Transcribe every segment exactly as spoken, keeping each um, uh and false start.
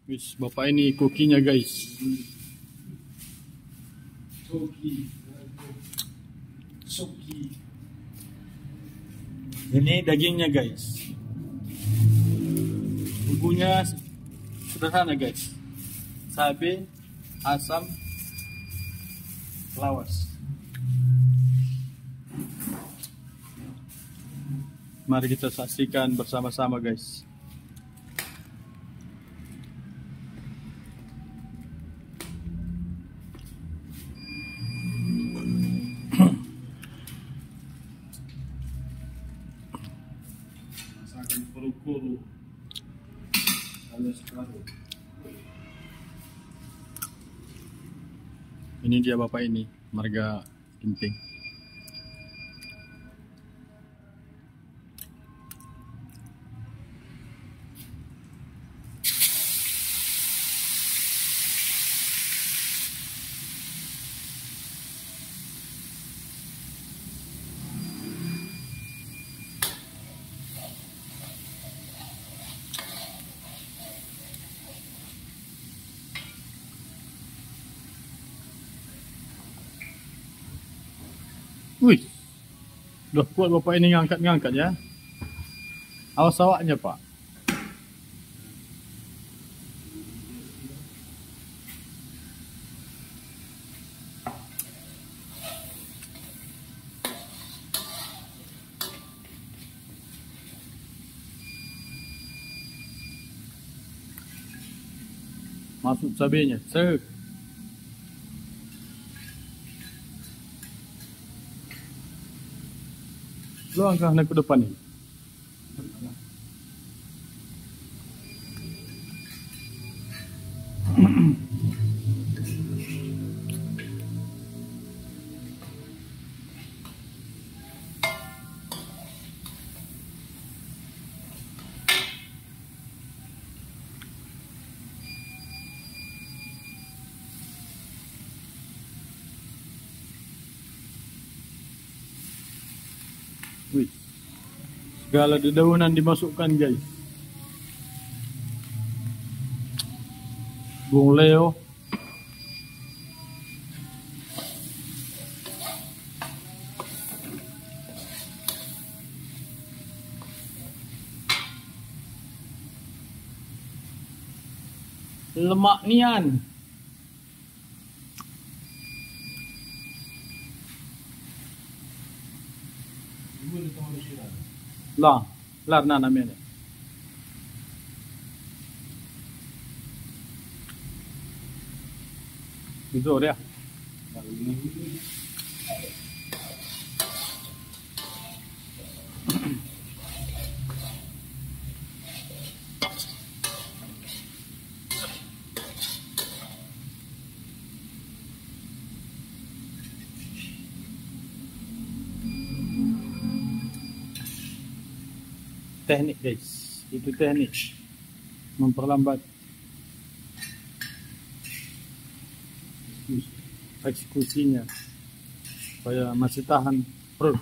Wis, bapak ini kokinya guys. Koki. Soki. Ini dagingnya guys. Bumbunya sederhana guys. Cabai, asam, lawas. Mari kita saksikan bersama-sama guys. Masakan kuru-kuru alias karo. Ini dia bapak ini, marga Ginting. Wih, dah kuat bapak ini ngangkat-ngangkat ya. Awas awaknya pak. Masuk cabenya, set. Lu angkat nak ke depan ni. Wih, segala dedaunan dimasukkan guys. Bung leo, lemak nian. Lah, lar na namanya. Itu dia. Teknik guys, itu teknik memperlambat eksekusinya supaya masih tahan perut.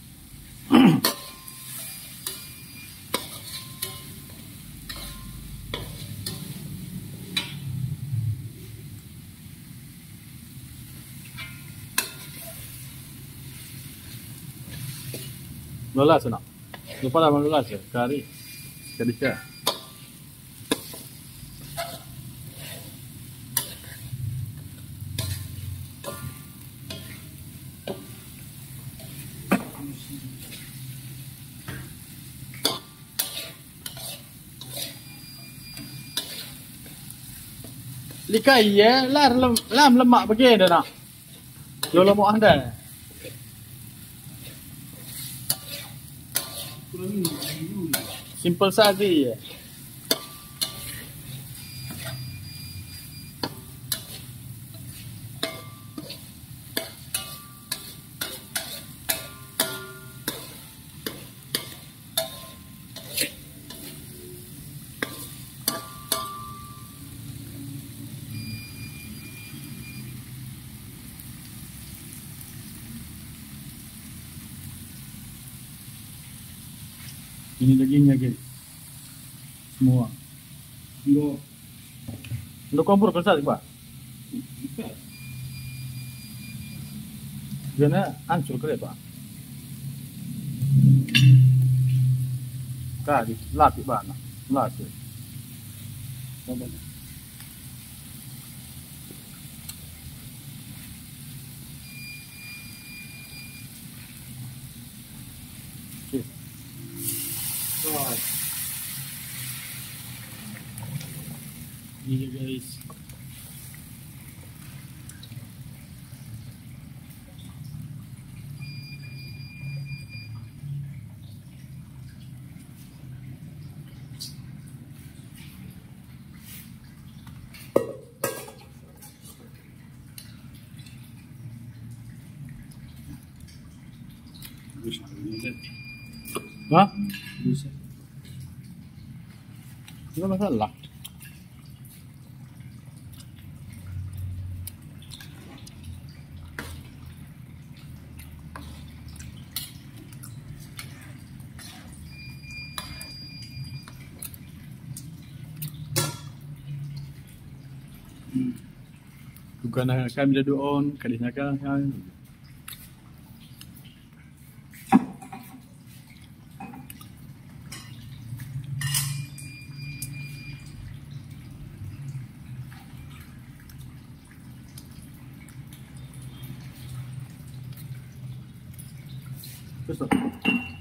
Lolas nak? Lupa lah lolas ya, kari, kadika. Likai ya, lar lem, lam lemak begini nak. Jo lemak anda. Simple saja ya. Ini dagingnya guys, semua. Enggak. Untuk kompor besar Pak. Ikat. Dia hancur kali Pak. Tadi latih bana, latih. Apa? Okay. Wow. Ini guys. Bisa, bisa. Hah? Bisa. Tidak masalah. Hmm. Bukan kami jadi on, kadisnya kan. Terus